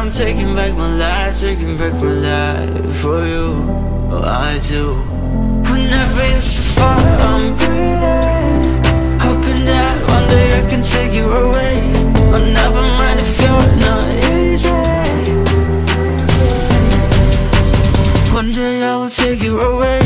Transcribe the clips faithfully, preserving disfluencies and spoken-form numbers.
I'm taking back my life, taking back my life for you. Oh, I do. Whenever you're so far, I'm breathing, hoping that one day I can take you away. But never mind if you're not easy. One day I will take you away.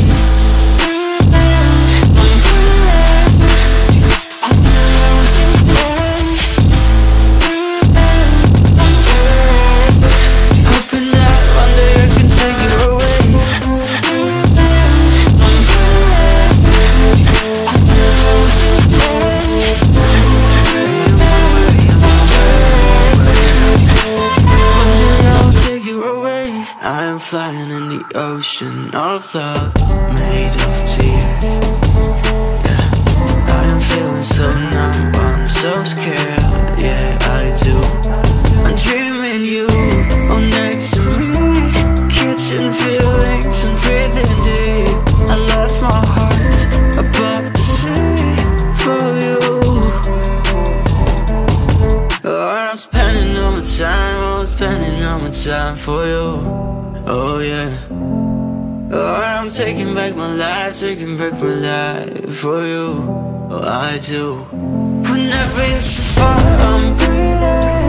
Flying in the ocean of love, made of tears. Yeah, I am feeling so numb, I'm so scared. Yeah, I do. I'm dreaming you, oh, next to me, catching feelings and breathing deep. I left my heart above the sea for you. Oh, I'm spending all my time, oh, I'm spending all my time for you. Oh yeah. Oh, I'm taking back my life, taking back my life for you. Oh, I do. Whenever you're so far, I'm breathing,